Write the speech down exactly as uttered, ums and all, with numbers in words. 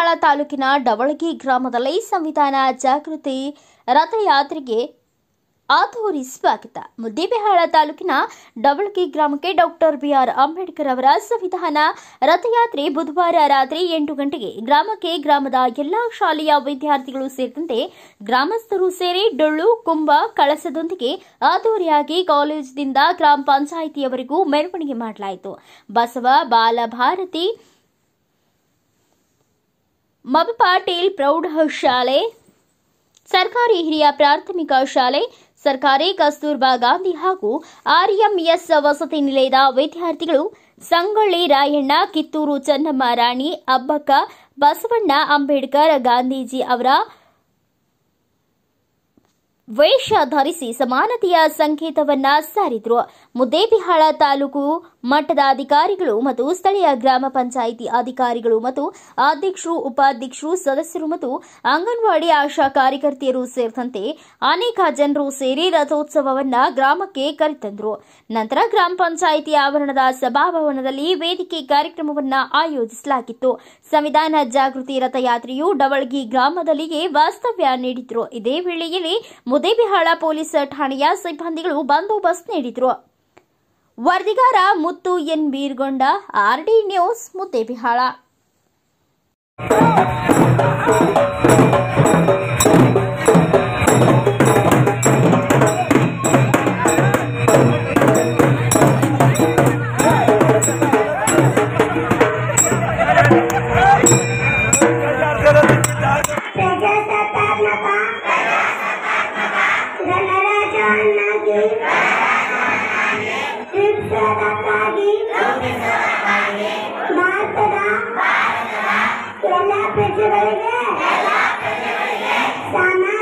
ಮುದ್ದೇಬಿಹಾಳ ತಾಲೂಕಿನ ಡವಳಗಿ ಗ್ರಾಮದಲ್ಲಿ ಸಂವಿಧಾನ ಜಾಗೃತಿ ರಥಯಾತ್ರೆಗೆ ಆತೂರಿ ಸ್ವಾಗತ. ಮುದ್ದೇಬಿಹಾಳ ತಾಲೂಕಿನ ಡವಳಗಿ ಗ್ರಾಮಕ್ಕೆ ಡಾಕ್ಟರ್ ಬಿಆರ್ ಅಂಬೇಡ್ಕರ್ ಅವರ ಸಂವಿಧಾನ ರಥಯಾತ್ರೆ ಬುಧವಾರ ರಾತ್ರಿ ಎಂಟು ಗಂಟೆಗೆ ಗ್ರಾಮಕ್ಕೆ ಗ್ರಾಮದ ಎಲ್ಲಾ ಶಾಲೆಯ ವಿದ್ಯಾರ್ಥಿಗಳು ಸೇರಿದಂತೆ ಗ್ರಾಮಸ್ಥರು ಸೇರಿ ಡೊಳ್ಳು ಕುಂಭ ಕಳಸದೊಂದಿಗೆ ಆತೂರಿಯಾಗಿ ಕಾಲೇಜಿನಿಂದ ಗ್ರಾಮ ಪಂಚಾಯಿತಿಯವರೆಗೂ ಮೆರವಣಿಗೆ ಮಾಡಲಾಯಿತು. ಬಸವ ಬಾಲಭಾರತಿ ಮಬ ಪಾಟೀಲ್ ಪ್ರೌಢಶಾಲೆ, ಸರ್ಕಾರಿ ಹಿರಿಯ ಪ್ರಾಥಮಿಕ ಶಾಲೆ, ಸರ್ಕಾರಿ ಕಸ್ತೂರ್ಬಾ ಗಾಂಧಿ ಹಾಗೂ ಆರ್ಎಂಎಸ್ ವಸತಿ ನಿಲಯದ ವಿದ್ಯಾರ್ಥಿಗಳು ಸಂಗೊಳ್ಳಿ ರಾಯಣ್ಣ, ಕಿತ್ತೂರು ಚೆನ್ನಮ್ಮ ರಾಣಿ, ಅಬ್ಬಕ್ಕ ಬಸವಣ್ಣ ಅಂಬೇಡ್ಕರ್, ಗಾಂಧೀಜಿ ಅವರ ವೇಷ ಧರಿಸಿ ಸಮಾನತೆಯ ಸಂಕೇತವನ್ನ ಸಾರಿದ್ರು. ಮುದ್ದೇಬಿಹಾಳ ತಾಲೂಕು ಮಟ್ಟದ ಅಧಿಕಾರಿಗಳು ಮತ್ತು ಸ್ಥಳೀಯ ಗ್ರಾಮ ಪಂಚಾಯಿತಿ ಅಧಿಕಾರಿಗಳು ಮತ್ತು ಅಧ್ಯಕ್ಷರು, ಉಪಾಧ್ಯಕ್ಷರು, ಸದಸ್ಯರು ಮತ್ತು ಅಂಗನವಾಡಿ ಆಶಾ ಕಾರ್ಯಕರ್ತೆಯರು ಸೇರಿದಂತೆ ಅನೇಕ ಜನರು ಸೇರಿ ರಥೋತ್ಸವವನ್ನ ಗ್ರಾಮಕ್ಕೆ ಕರೆತಂದರು. ನಂತರ ಗ್ರಾಮ ಪಂಚಾಯಿತಿ ಆವರಣದ ಸಭಾಭವನದಲ್ಲಿ ವೇದಿಕೆ ಕಾರ್ಯಕ್ರಮವನ್ನ ಆಯೋಜಿಸಲಾಗಿತ್ತು. ಸಂವಿಧಾನ ಜಾಗೃತಿ ರಥಯಾತ್ರೆಯು ಡವಳಗಿ ಗ್ರಾಮದಲ್ಲಿಗೆ ವಾಸ್ತವ್ಯ ನೀಡಿದ್ರು. ಇದೇ ವೇಳೆಯಲ್ಲಿ ಮುದ್ದೇಬಿಹಾಳ ಪೊಲೀಸ್ ಠಾಣೆಯ ಸಿಬ್ಬಂದಿಗಳು ಬಂದೋಬಸ್ತ್ ನೀಡಿದ್ರು. ವರದಿಗಾರ Muttu N Beergonda, RD news, Muddebihal. ಎಲ್ಲ ಪ್ರಜೆಗಳಿಗೆ ಸಮಾನ